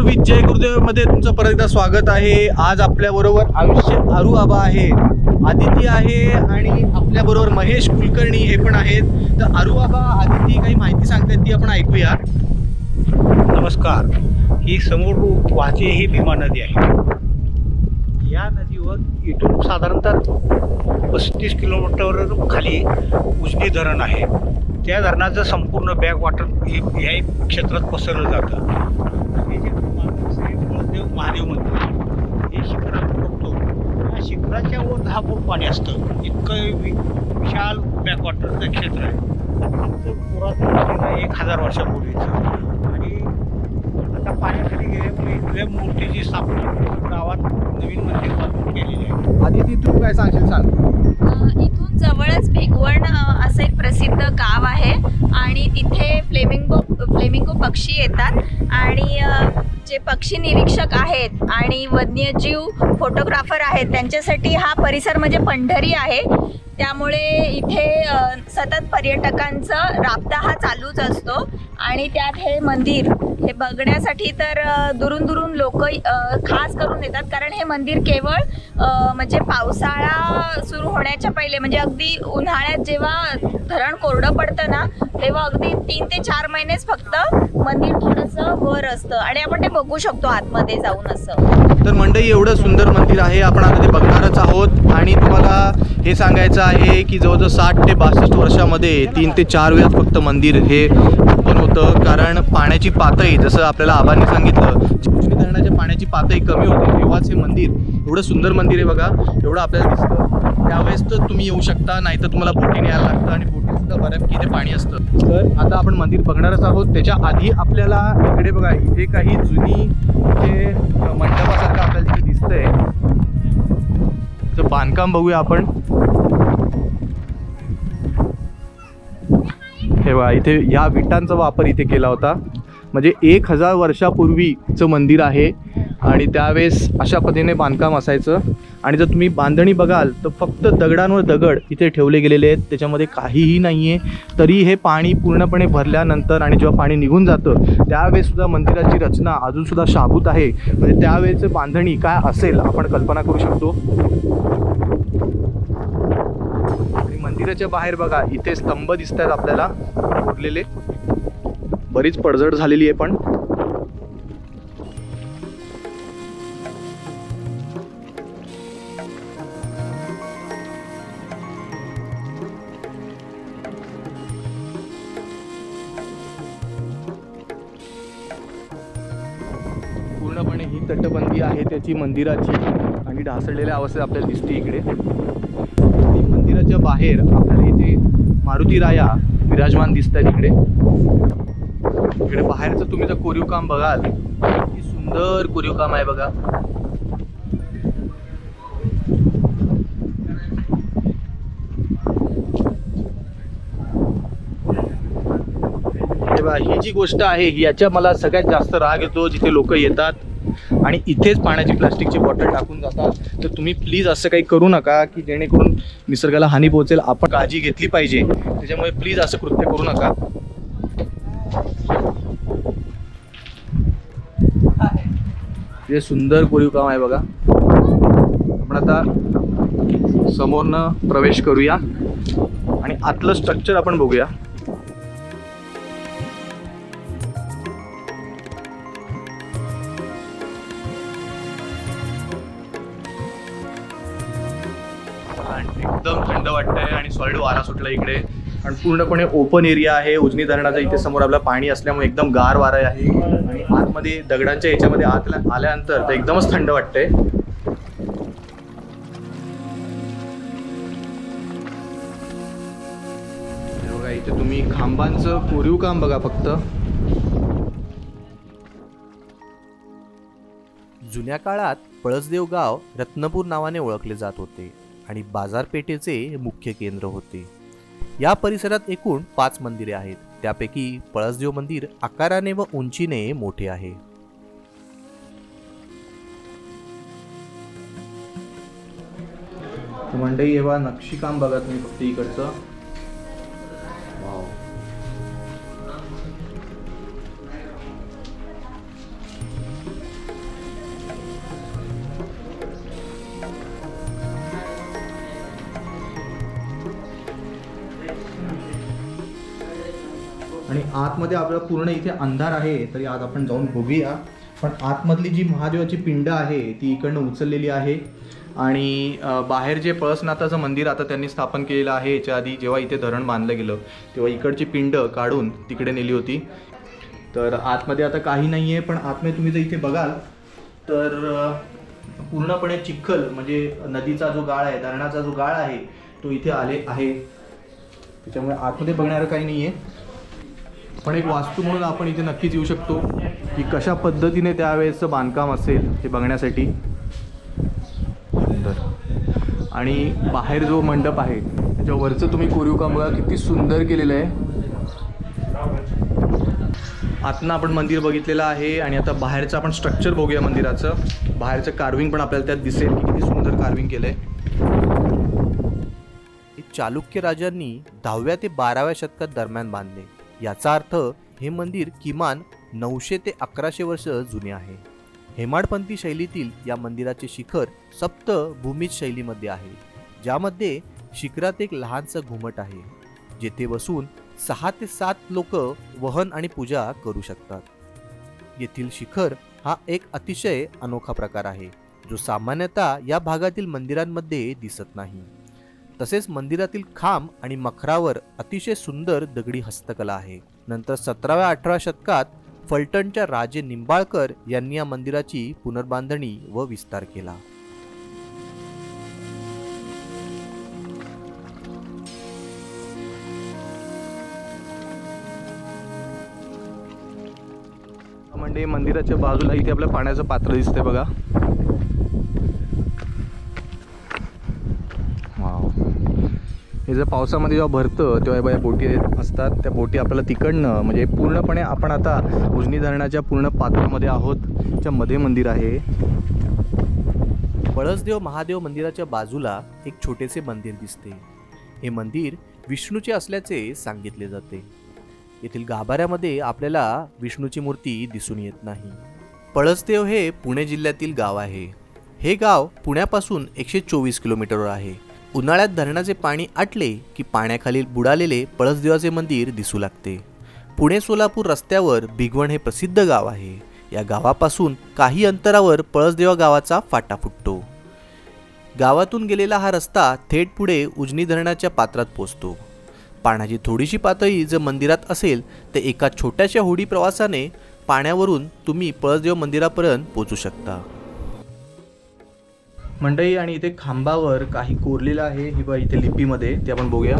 With जय गुरुदेव मध्ये तुमचं परत एकदा स्वागत आहे। आज आपल्या बरोबर आयुष्य आरू आबा आहे, आदिती आहे आणि आपल्या बरोबर महेश कुलकर्णी हे पण आहेत। तर आरू आबा आदिती काही माहिती सांगतात ती आपण ऐकूया। नमस्कार। ही समोर वाहते ही भीमा नदी आहे। या नदीवर इथून साधारणतः 35 किलोमीटर खाली उजनी धरण आहे। त्या धरणाचं संपूर्ण बॅक वॉटर या क्षेत्रात पसरलं जातं। हे जे श्री बळदेव महादेव मंदिर हे शिखरावर बघतो, या शिखराच्या वर 10 फूट पाणी असतं। इतकं विशाल बॅक वॉटरचं क्षेत्र आहे। पुरातन मंदिर आहे 1000 वर्षापूर्वीचं। आणि आता पाण्याखाली गेल्यामुळे इथल्या मूर्तीची स्थापना गावात नवीन मंदिर बांधून केलेली आहे। आदिती तू काय सांगशील सांग। इथून जवळच भिगवण असं एक प्रसिद्ध गाव आहे आणि तिथे फ्लेमिंगो पक्षी येतात आणि जे पक्षी निरीक्षक आहेत आणि वन्यजीव फोटोग्राफर आहेत त्यांच्यासाठी हा परिसर म्हणजे पंढरी आहे। त्यामुळे इथे सतत पर्यटकांचं राबता हा चालूच असतो आणि त्यात हे मंदिर हे बघण्यासाठी तर दुरून दुरून लोक खास करून येतात, कारण हे मंदिर केवळ म्हणजे पावसाळा सुरू होण्याच्या पहिले म्हणजे अगदी उन्हाळ्यात जेव्हा धरण कोरडं पडतं ना तेव्हा अगदी 3 ते 4 महिनेच फक्त मंदिर थोडंसं वर असतं आणि आपण ते बघू शकतो आतमध्ये जाऊन असं। तर मंडळी एवढं सुंदर मंदिर आहे, आपण आता ते बघणारच आहोत आणि तुम्हाला हे सांगायचं आहे की जवळजवळ 60 ते 62 वर्षामध्ये 3 ते 4 वेळा फक्त मंदिर हे ओपन होतं, कारण पाण्याची पातळी जसं आपल्याला आबांनी सांगितलं उजनी धरणाच्या पाण्याची पातळी कमी होते तेव्हाच हे मंदिर एवढं सुंदर मंदिर आहे बघा। एवढं आपल्याला दिसतं, त्यावेळेस तर तुम्ही येऊ शकता, नाही तर तुम्हाला बोटीने यायला लागतं आणि बोटीत सुद्धा बऱ्यापैकी इथे पाणी असतं। तर आता आपण मंदिर बघणारच आहोत। त्याच्या आधी आपल्याला इकडे बघा इथे काही जुनी इथे मंडपासारखं आपल्याला इथे दिसतंय, तर बांधकाम बघूया आपण। हे बघा इथे या विटांचा वापर इथे केला होता, म्हणजे 1000 वर्षापूर्वीचं मंदिर आहे आणि त्यावेळेस अशा पद्धतीने बांधकाम असायचं। आणि जर तुम्ही बांधणी बघाल तर फक्त दगडांवर दगड इथे ठेवले गेलेले आहेत, त्याच्यामध्ये काहीही नाही आहे। तरी हे पाणी पूर्णपणे भरल्यानंतर आणि जेव्हा पाणी निघून जातं त्यावेळेस सुद्धा मंदिराची रचना अजूनसुद्धा शाबूत आहे, म्हणजे त्यावेळेचं बांधणी काय असेल आपण कल्पना करू शकतो। आणि मंदिराच्या बाहेर बघा इथे स्तंभ दिसत आहेत आपल्याला उरलेले, बरीच पडझड झालेली आहे पण पूर्णपणे ही तटबंदी आहे त्याची मंदिराची आणि ढासळलेल्या अवस्थेत आपल्याला दिसते इकडे। आणि मंदिराच्या बाहेर आपल्याला इथे मारुती राया विराजमान दिसत आहेत इकडे। इकडे बाहेरचं तुम्ही जर कोरीव काम बघाल किती सुंदर कोरीव काम आहे बघा। ही जी गोष्ट आहे याच्या मला सगळ्यात जास्त राग येतो, जिथे लोक येतात आणि इथेच पाण्याची प्लास्टिकची बॉटल टाकून जातात। तर तुम्ही प्लीज असं काही करू नका की जेणेकरून निसर्गाला हानी पोहोचेल। आपण काळजी घेतली पाहिजे, त्याच्यामुळे प्लीज असं कृत्य करू नका। हे सुंदर कोरीव काम आहे बघा। आपण आता समोरनं प्रवेश करूया आणि आतलं स्ट्रक्चर आपण बघूया। एकदम थंड वाटतंय आणि सॉलिड वारा सुटला इकडे आणि पूर्णपणे ओपन एरिया आहे। उजनी धरणाचं इथे समोर आपलं पाणी असल्यामुळे एकदम गार वारा आहे आणि आतमध्ये दगडांच्या याच्यामध्ये आल्यानंतर तर एकदमच थंड वाटतंय। बघा इथे तुम्ही खांबांचं कोरीव काम बघा फक्त। जुन्या काळात पळसदेव गाव रत्नपूर नावाने ओळखले जात होते आणि बाजारपेठेचे मुख्य केंद्र होते। या परिसरात एकूण 5 मंदिरे आहेत, त्यापैकी पळसदेव मंदिर आकाराने व उंचीने मोठे आहे। मंडई एव्हा नक्षीकाम बघा तुम्ही फक्त इकडचं। आणि आतमध्ये आपल्याला पूर्ण इथे अंधार आहे, तरी आज आपण जाऊन बघूया. पण आतमधली जी महादेवाची पिंड आहे ती इकडनं उचललेली आहे. आणि बाहेर जे पळसनाथाचं मंदिर आता त्यांनी स्थापन केलेलं आहे, याच्या आधी जेव्हा इथे धरण बांधलं गेलं तेव्हा इकडची पिंड काढून तिकडे नेली होती. तर आतमध्ये आता काही नाही आहे, पण आतमध्ये तुम्ही जर इथे बघाल तर पूर्णपणे चिखल, म्हणजे नदीचा जो गाळ आहे, धरणाचा जो गाळ आहे तो इथे आले आहे. त्याच्यामुळे आतमध्ये बघणारं काही नाही आहे, पण एक वास्तू म्हणून आपण इथे नक्कीच येऊ शकतो की कशा पद्धतीने त्यावेळेसचं बांधकाम असेल हे बघण्यासाठी. सुंदर. आणि बाहेर जो मंडप आहे त्याच्यावरचं तुम्ही कोरीव काम बघा, किती सुंदर केलेलं आहे. आतनं आपण मंदिर बघितलेलं आहे आणि आता बाहेरचं आपण स्ट्रक्चर बघूया मंदिराचं. बाहेरचं कार्विंग पण आपल्याला त्यात दिसेल की किती सुंदर कार्विंग केलं आहे. चालुक्य राजांनी 10व्या ते 12व्या शतकात दरम्यान बांधले. याचा अर्थ हे मंदिर किमान 900 ते 1100 वर्ष जुने आहे. हेमाडपंथी शैलीतील या मंदिराचे शिखर सप्तभूमिज शैलीमध्ये आहे, ज्यामध्ये शिखरात एक लहानसं घुमट आहे, जेथे बसून 6 ते 7 लोक वहन आणि पूजा करू शकतात. येथील शिखर हा एक अतिशय अनोखा प्रकार आहे, जो सामान्यतः या भागातील मंदिरांमध्ये दिसत नाही. तसेच मंदिरातील खांब आणि मखरावर अतिशय सुंदर दगडी हस्तकला आहे. नंतर 17व्या-18व्या शतकात फलटणच्या राजे निंबाळकर यांनी या मंदिराची पुनर्बांधणी व विस्तार केला. म्हणजे मंदिराच्या बाजूला इथे आपलं पाण्याचं पात्र दिसतंय बघा. वाव. हे जर पावसामध्ये जेव्हा भरतं तेव्हा या बोटी असतात, त्या बोटी आपल्याला तिकडनं, म्हणजे पूर्णपणे आपण आता उजनी धरणाच्या पूर्ण पात्रामध्ये आहोत, त्या मध्ये मंदिर आहे. पळसदेव महादेव मंदिराच्या बाजूला एक छोटेसे मंदिर दिसते. हे मंदिर विष्णूचे असल्याचे सांगितले जाते. येथील गाभाऱ्यामध्ये आपल्याला विष्णूची मूर्ती दिसून येत नाही. पळसदेव हे पुणे जिल्ह्यातील गाव आहे. हे गाव पुण्यापासून 124 किलोमीटरवर आहे. उन्हाळ्यात धरणाचे पाणी आटले की पाण्याखाली बुडालेले पळसदेवाचे मंदिर दिसू लागते. पुणे सोलापूर रस्त्यावर भिगवण हे प्रसिद्ध गाव आहे. या गावापासून काही अंतरावर पळसदेवा गावाचा फाटा फुटतो. गावातून गेलेला हा रस्ता थेट पुढे उजनी धरणाच्या पात्रात पोचतो. पाण्याची थोडीशी पातळी जर मंदिरात असेल तर एका छोट्याशा होडी प्रवासाने पाण्यावरून तुम्ही पळसदेव मंदिरापर्यंत पोहोचू शकता. मंडई आणि इथे खांबावर काही कोरलेलं आहे, हे बघा इथे लिपीमध्ये, ते आपण बघूया.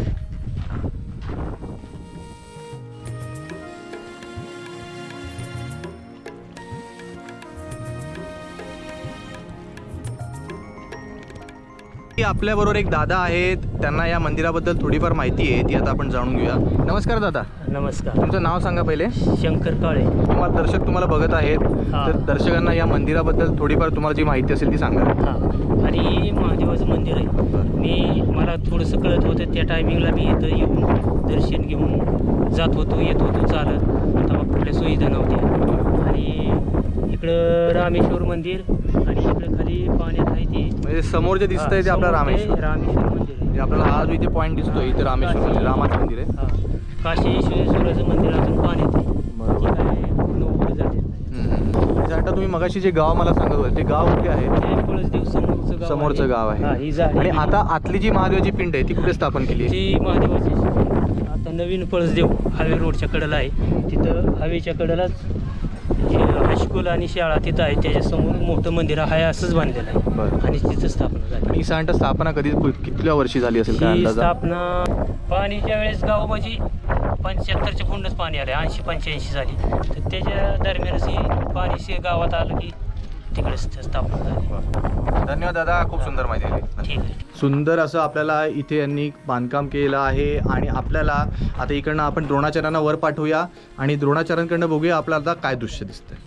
आपल्याबरोबर एक दादा आहेत, त्यांना या मंदिराबद्दल थोडीफार माहिती आहे, ती आता आपण जाणून घेऊया. नमस्कार दादा. नमस्कार. तुमचं नाव सांगा पहिले. शंकर काळे. तुम्हाला दर्शक तुम्हाला बघत आहेत, तर दर्शकांना या मंदिराबद्दल थोडीफार तुम्हाला जी माहिती असेल ती सांगा. हां, आणि महादेवाचं मंदिर आहे. मला थोडंसं कळत होतं त्या टायमिंगला मी इथं येऊन दर्शन घेऊन जात होतो, येत होतो चालत. तेव्हा कुठल्या सुविधा नव्हत्या. आणि इकडं रामेश्वर मंदिर आणि इकडं खाली पाण्यात आहे ते, म्हणजे समोर जे दिसतंय ते आपलं रामेश्वर मंदिर आहे. म्हणजे आपल्याला हा जो इथे पॉईंट दिसतोय इथे रामेश्वर मंदिर, रामाचं मंदिर आहे. हां, काशी विश्वेश्वराचं मंदिर अजून पाण्यात आहे. बरोबर. पूर्ण उघडं जाते. आता तुम्ही मगाशी जे गाव मला सांगत होते ते गाव कुठे आहे? ते पळसदेव समोरचं गाव आहे. हां, ही झाडी. आणि आता आतली जी महादेवाची पिंड आहे ती कुठे स्थापन केली आहे? जी महादेवाची आता नवीन पळसदेव हायवे रोडच्या कडेला आहे. तिथं हायवेच्या कडेलाच हायस्कूल आणि शाळा तिथं आहे. त्याच्यासमोर मोठं मंदिर आहे, असंच बांधलेलं आहे. बरं. आणि तिथं स्थापना झाली. आणि साधारणतः स्थापना कधी कितल्या वर्षी झाली असेल काय ही अंदाजा? स्थापना पाणीच्या वेळेस गाव म्हणजे 75च्या पुढंच पाणी आलं, 80-85 झाली. तर त्याच्या दरम्यानच ही पाणी गावात आलं की तिकडेच स्थापना झाली. धन्यवाद दादा, खूप सुंदर माहिती दिली. ठीक आहे. सुंदर असं आपल्याला इथे यांनी बांधकाम केलेलं आहे. आणि आपल्याला आता इकडनं आपण द्रोणाचार्यांना वर पाठवूया आणि द्रोणाचार्यांकडनं बघूया आपल्याला काय दृश्य दिसतंय.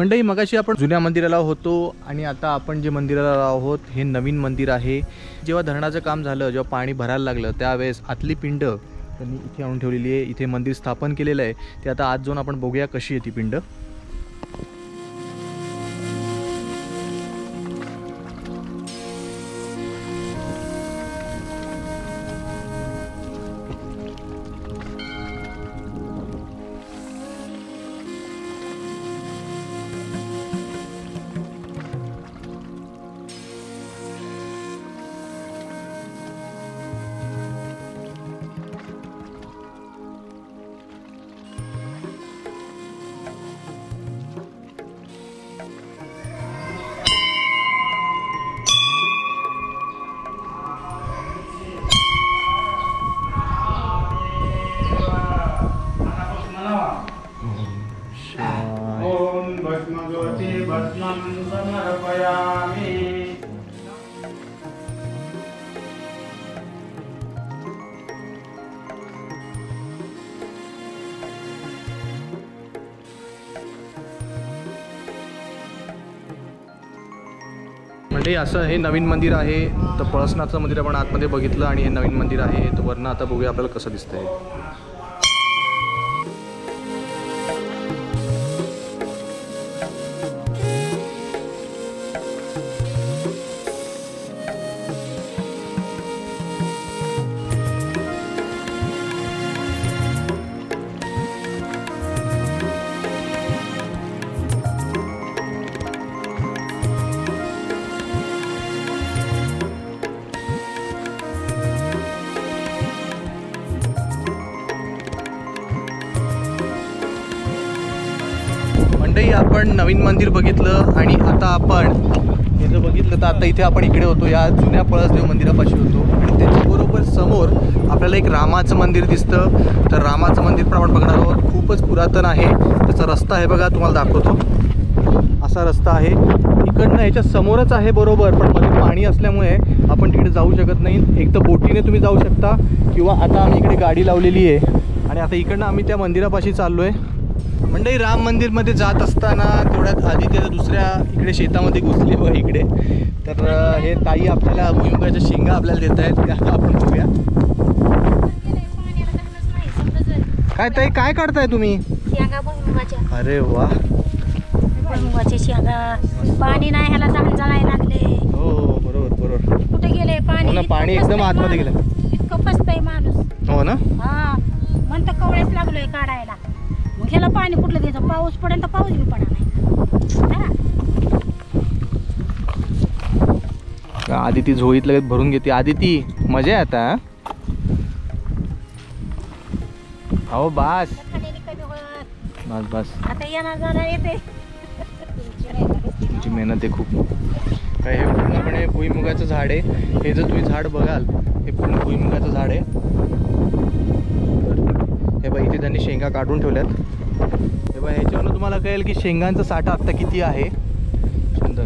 मंडळी, मगाशी आपण जुन्या मंदिराला होतो आणि आता आपण जे मंदिराला आहोत हे नवीन मंदिर आहे. जेव्हा धरणाचं काम झालं, जेव्हा पाणी भरायला लागलं, त्यावेळेस आतली पिंड त्यांनी इथे आणून ठेवलेली आहे. इथे मंदिर स्थापन केलेलं आहे. ते आता आत जाऊन आपण बघूया कशी आहे ती पिंड. म्हणजे असं हे नवीन मंदिर आहे. तर पळसनाथचं मंदिर आपण आतमध्ये बघितलं आणि हे नवीन मंदिर आहे. तर वरनं आता बघूया आपल्याला कसं दिसतंय. मंडळी, आपण नवीन मंदिर बघितलं आणि आता आपण हे जर बघितलं तर आता इथे आपण इकडे होतो, या जुन्या पळसदेव मंदिरापाशी होतो आणि त्याच्याबरोबर समोर आपल्याला एक रामाचं मंदिर दिसतं. तर रामाचं मंदिर पण आपण बघणार आहोत. खूपच पुरातन आहे. त्याचा रस्ता आहे बघा, तुम्हाला दाखवतो. असा रस्ता आहे. इकडनं ह्याच्या समोरच आहे बरोबर, पण मध्ये पाणी असल्यामुळे आपण तिकडे जाऊ शकत नाही. एक तर बोटीने तुम्ही जाऊ शकता किंवा आता आम्ही इकडे गाडी लावलेली आहे आणि आता इकडनं आम्ही त्या मंदिरापाशी चाललो आहे. मंडळी, राम मंदिरमध्ये जात असताना तेवढ्यात आधी त्या दुसऱ्या इकडे शेतामध्ये घुसली बघा इकडे. तर हे ताई आपल्याला भुईमुगाच्या शेंगा आपल्याला देत आहेत. त्या आपण बघूया. काय ताई, काय काढताय तुम्ही? शेंगा भुईमुगाच्या. अरे वा, भुईमुगाच्या शेंगा. पाणी नाही, ह्याला झाड जळायला लागले. हो बरोबर बरोबर. कुठे गेले पाणी? पाणी एकदम आतमध्ये गेलं. इतकं फसतंय माणूस. हो ना. हा, म्हणतं कवळेच लागलोय काढायला. मग ह्याला पाणी कुठलं द्यायचं? पाऊस पडेल तर पाऊस बी पडा नाही. आदिती झोळीत लगेच भरून घेते. आदिती, मजा आहे आता. हो बास बस बस. आता येणार जाणार येते. तुमची मेहनत आहे खूप. काय हे पूर्णपणे भुईमुगाचं झाड आहे. हे जर तुम्ही झाड बघाल, हे पूर्ण भुईमुगाचं झाड आहे. हे बघा, इथे त्यांनी शेंगा काढून ठेवल्यात. हे बघा, ह्याच्यावरून तुम्हाला कळेल की शेंगांचा साठा आत्ता किती आहे. सुंदर.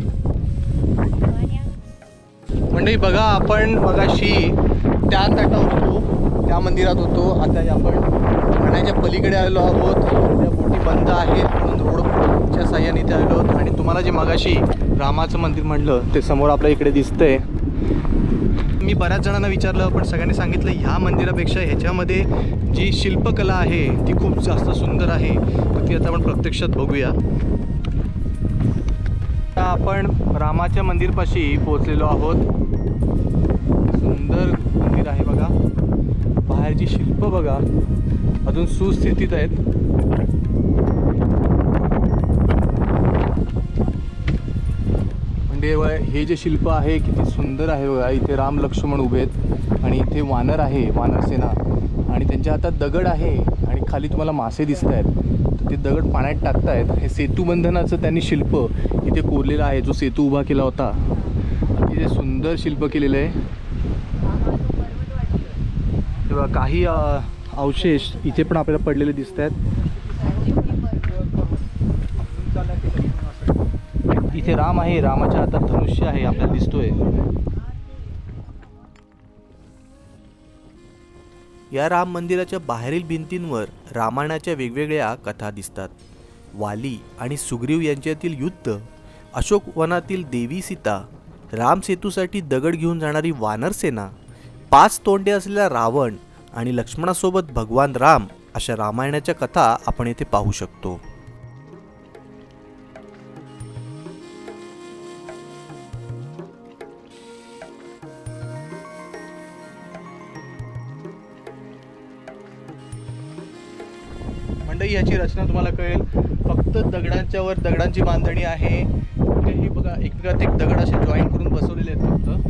म्हणजे बघा, आपण मगाशी त्या ताटावर होतो, त्या मंदिरात होतो. आता आपण पाण्याच्या पलीकडे आलेलो आहोत. त्या बोटी बंद आहेत म्हणून रोडच्या साह्याने इथे आलो आहोत. आणि तुम्हाला जे मगाशी रामाचं मंदिर म्हटलं ते समोर आपल्या इकडे दिसतंय. मी बऱ्याच जणांना विचारलं, पण सगळ्यांनी सांगितलं ह्या मंदिरापेक्षा ह्याच्यामध्ये जी शिल्पकला आहे ती खूप जास्त सुंदर आहे. तर ती आता आपण प्रत्यक्षात बघूया. आपण रामाच्या मंदिरपाशी पोहोचलेलो आहोत. सुंदर मंदिर आहे बघा. बाहेरची शिल्प बघा, अजून सुस्थितीत आहेत. म्हणजे हे जे शिल्प आहे किती सुंदर आहे बघा. इथे राम लक्ष्मण उभे आहेत आणि इथे वानर आहे, वानरसेना, आणि त्यांच्या हातात दगड आहे आणि खाली तुम्हाला मासे दिसत आहेत. तर ते दगड पाण्यात टाकतायत. हे सेतुबंधनाचं त्यांनी शिल्प इथे कोरलेलं आहे. जो सेतू उभा केला होता, इथे सुंदर शिल्प केलेलं आहे. तेव्हा काही अवशेष इथे पण आपल्याला पडलेले दिसत आहेत. इथे राम आहे, रामाच्या हातात धनुष्य आहे आपल्याला दिसतोय. या राम मंदिराच्या बाहेरील भिंतींवर रामायणाच्या वेगवेगळ्या कथा दिसतात. वाली आणि सुग्रीव यांच्यातील युद्ध, अशोकवनातील देवी सीता, राम सेतूसाठी दगड घेऊन जाणारी वानर सेना, 5 तोंडे असलेला रावण आणि लक्ष्मणासोबत भगवान राम अशा रामायणाच्या कथा आपण येथे पाहू शकतो. मंडई याची रचना तुम्हाला कळेल, फक्त दगडांच्यावर दगडांची बांधणी आहे. म्हणजे ही बघा एकमेकात एक दगड असे जॉईन करून बसवलेले आहेत फक्त.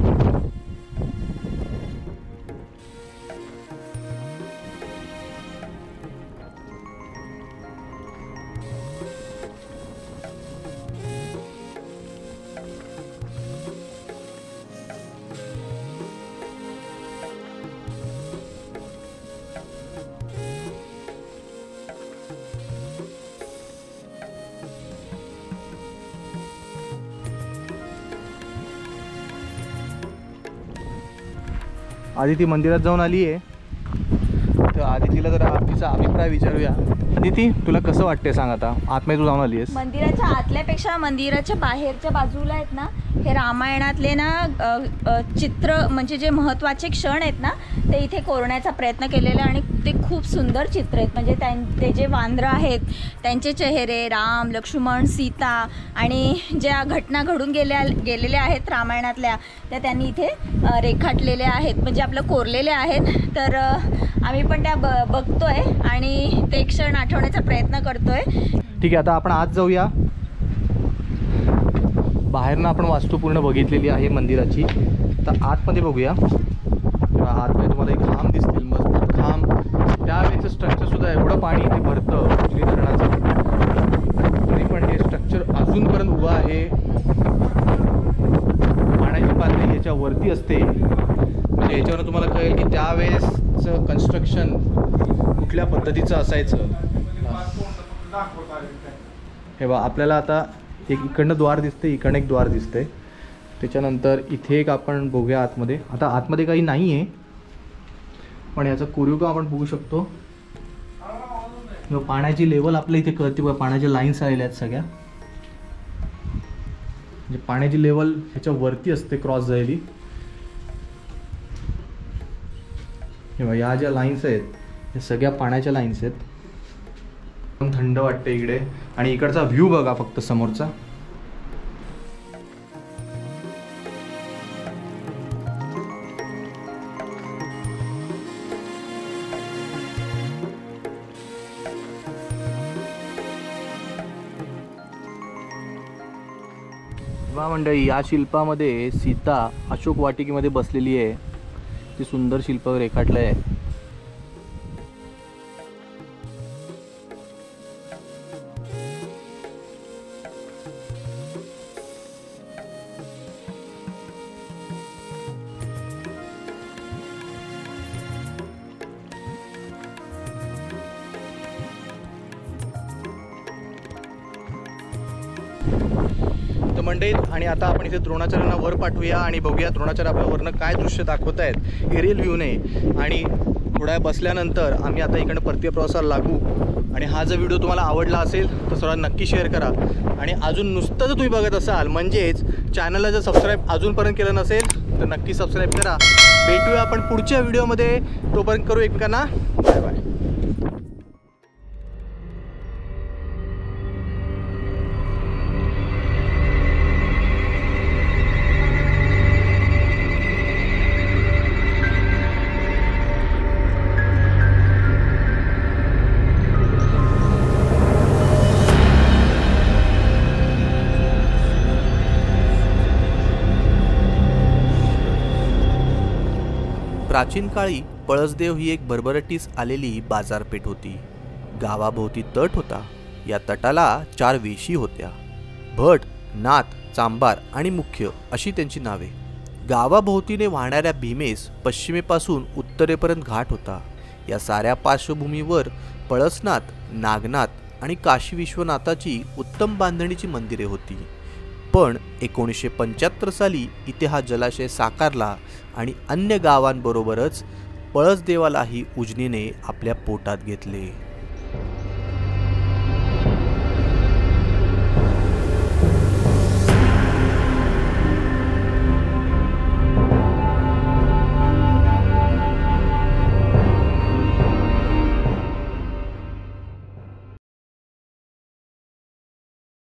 आदिती मंदिरात जाऊन आली आहे, तर आदितीला जरा तिचा अभिप्राय विचारूया. आदिती, तुला कसं वाटतंय सांग, आता आतमध्ये तू जाऊन आली आहेस. मंदिराच्या आतल्यापेक्षा मंदिराच्या बाहेरच्या बाजूला आहेत ना, हे रामायणातले ना चित्र म्हणजे जे महत्त्वाचे क्षण आहेत ना ते इथे कोरण्याचा प्रयत्न केलेला आहे आणि ते खूप सुंदर चित्र आहेत. म्हणजे ते जे वानरं आहेत त्यांचे चेहरे, राम, लक्ष्मण, सीता आणि ज्या घटना घडून गेलेल्या आहेत रामायणातल्या त्या त्यांनी इथे रेखाटलेल्या आहेत, म्हणजे आपलं कोरलेले आहेत. तर आम्ही पण त्या बघतोय आणि ते क्षण आठवण्याचा प्रयत्न करतोय. ठीक आहे, आता आपण आत जाऊया. बाहेरनं आपण वास्तू पूर्ण बघितलेली आहे मंदिराची, तर आतमध्ये बघूया. आतमध्ये तुम्हाला एक खांब दिसतील, मजबूत खांब. त्यावेळेचं स्ट्रक्चरसुद्धा एवढं पाणी इथे भरतं उजनी धरणाचं, तरी पण हे स्ट्रक्चर अजूनपर्यंत उभं आहे. पाण्याची पातळी याच्यावरती असते, म्हणजे याच्यावरून तुम्हाला कळेल की त्यावेळेसचं कन्स्ट्रक्शन कुठल्या पद्धतीचं असायचं. हे बघा, आपल्याला आता एक इकडनं द्वार दिसते, इकडनं एक द्वार दिसते. त्याच्यानंतर इथे एक आपण बघूया आतमध्ये. आता आतमध्ये काही नाही आहे, पण याचा कोरीव आपण बघू शकतो. पाण्याची लेवल आपल्या इथे कळते बघा, पाण्याच्या लाईन्स आलेल्या आहेत सगळ्या. म्हणजे पाण्याची लेवल ह्याच्या वरती असते, क्रॉस झालेली. हे बघा, या ज्या लाईन्स आहेत या सगळ्या पाण्याच्या लाईन्स आहेत. थंड वाटते इकडे, आणि इकडचा व्ह्यू बघा फक्त समोरचा. वा मंडळी, या शिल्पामध्ये सीता अशोक वाटिकेमध्ये बसलेली आहे. ती सुंदर शिल्प रेखाटलं आहे. तर मंडळी, आणि आता आपण इथे द्रोणाचार्यांना वर पाठवूया आणि बघूया द्रोणाचार्य आपल्या वरनं काय दृश्य दाखवत आहेत एरियल व्ह्यूने. आणि थोड्या बसल्यानंतर आम्ही आता इकडनं परतीय प्रवासाला लागू. आणि हा जर व्हिडिओ तुम्हाला आवडला असेल तर सर्वांना नक्की शेअर करा. आणि अजून नुसतं जर तुम्ही बघत असाल, म्हणजेच चॅनलला जर सबस्क्राईब अजूनपर्यंत केलं नसेल तर नक्की सबस्क्राईब करा. भेटूया आपण पुढच्या व्हिडिओमध्ये. तोपर्यंत करू एकमेकांना बाय बाय. प्राचीन काळी पळसदेव ही एक भरभराटीस आलेली बाजारपेठ होती. गावाभोवती तट होता. या तटाला 4 वेशी होत्या. भट, नाथ, चांबार आणि मुख्य अशी त्यांची नावे. गावाभोवतीने वाहणाऱ्या भीमेस पश्चिमेपासून उत्तरेपर्यंत घाट होता. या साऱ्या पार्श्वभूमीवर पळसनाथ, नागनाथ आणि काशी विश्वनाथाची उत्तम बांधणीची मंदिरे होती. पण 1975 साली इथे हा जलाशय साकारला आणि अन्य गावांबरोबरच पळसदेवालाही उजनीने आपल्या पोटात घेतले.